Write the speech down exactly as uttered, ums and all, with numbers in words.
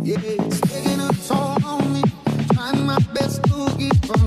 Yeah, it's taking a toll on me. Trying my best to keep from